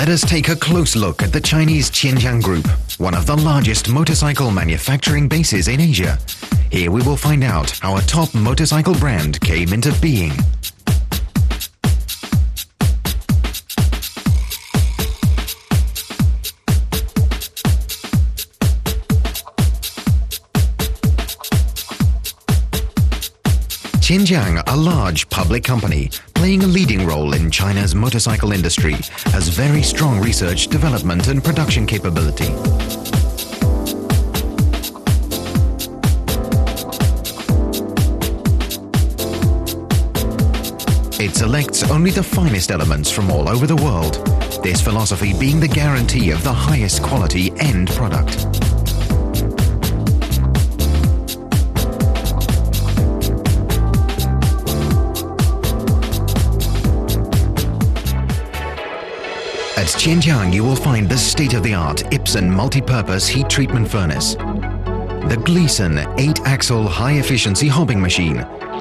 Let us take a close look at the Chinese Qianjiang Group, one of the largest motorcycle manufacturing bases in Asia. Here we will find out how a top motorcycle brand came into being. Qianjiang, a large public company playing a leading role in China's motorcycle industry, has very strong research, development and production capability. It selects only the finest elements from all over the world, this philosophy being the guarantee of the highest quality end product. At Qianjiang, you will find the state-of-the-art Ipson multi-purpose heat treatment furnace, the Gleason 8-axle high-efficiency hobbing machine,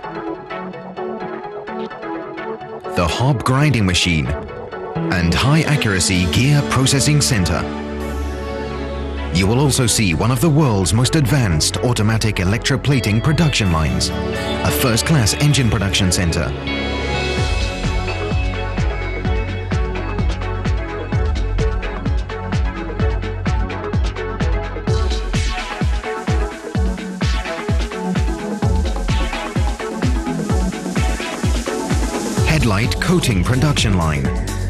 the hob grinding machine, and high-accuracy gear processing center. You will also see one of the world's most advanced automatic electroplating production lines, a first-class engine production center, headlight coating production line,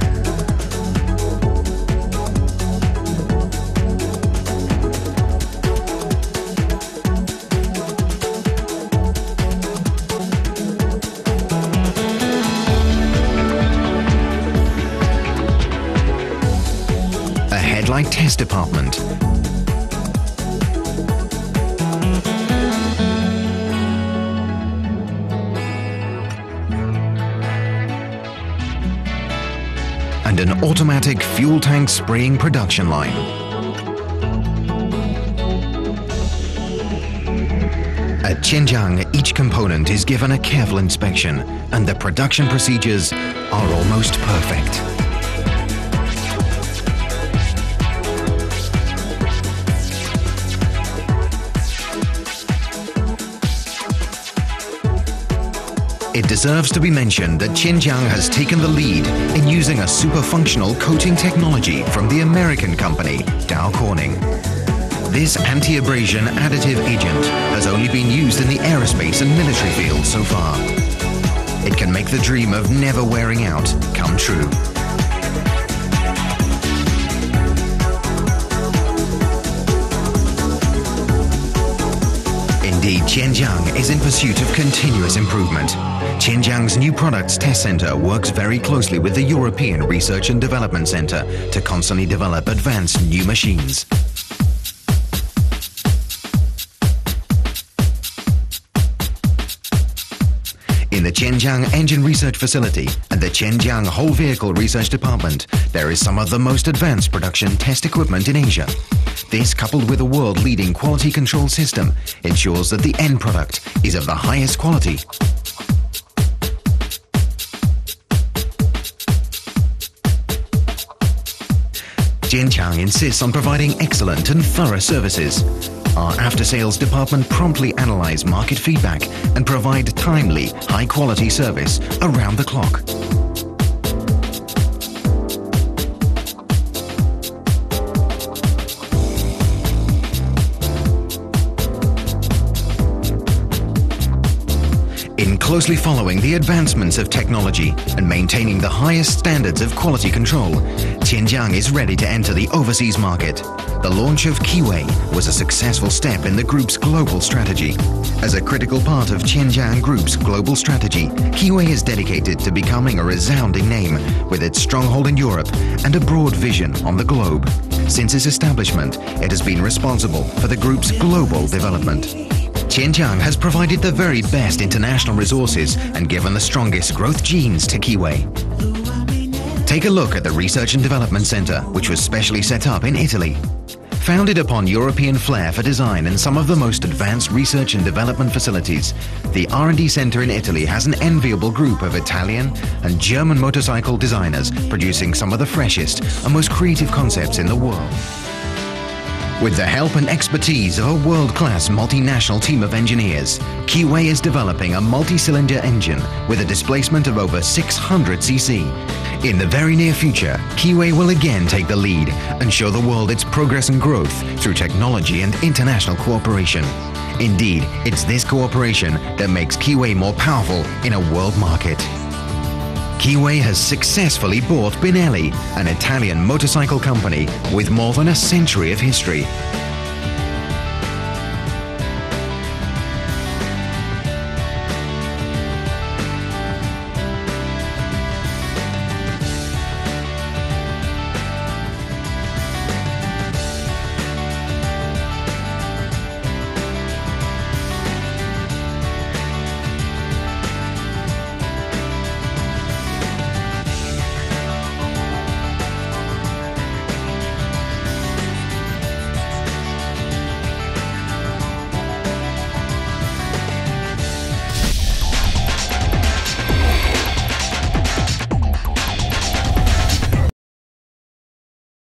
a headlight test department, and an automatic fuel tank spraying production line. At Qianjiang, each component is given a careful inspection, and the production procedures are almost perfect. It deserves to be mentioned that Qianjiang has taken the lead in using a super-functional coating technology from the American company Dow Corning. This anti-abrasion additive agent has only been used in the aerospace and military fields so far. It can make the dream of never wearing out come true. Indeed, Qianjiang is in pursuit of continuous improvement. Qianjiang's New Products Test Center works very closely with the European Research and Development Center to constantly develop advanced new machines. In the Qianjiang Engine Research Facility and the Qianjiang Whole Vehicle Research Department, there is some of the most advanced production test equipment in Asia. This, coupled with a world-leading quality control system, ensures that the end product is of the highest quality. Qianjiang insists on providing excellent and thorough services. Our after-sales department promptly analyze market feedback and provide timely, high-quality service around the clock. In closely following the advancements of technology and maintaining the highest standards of quality control, Qianjiang is ready to enter the overseas market. The launch of Keyway was a successful step in the group's global strategy. As a critical part of Qianjiang Group's global strategy, Keyway is dedicated to becoming a resounding name with its stronghold in Europe and a broad vision on the globe. Since its establishment, it has been responsible for the group's global development. Qianjiang has provided the very best international resources and given the strongest growth genes to Keyway. Take a look at the Research and Development Center, which was specially set up in Italy. Founded upon European flair for design and some of the most advanced research and development facilities, the R&D Center in Italy has an enviable group of Italian and German motorcycle designers producing some of the freshest and most creative concepts in the world. With the help and expertise of a world-class multinational team of engineers, Keeway is developing a multi-cylinder engine with a displacement of over 600 cc. In the very near future, Keeway will again take the lead and show the world its progress and growth through technology and international cooperation. Indeed, it's this cooperation that makes Keeway more powerful in a world market. Keeway has successfully bought Benelli, an Italian motorcycle company with more than a century of history.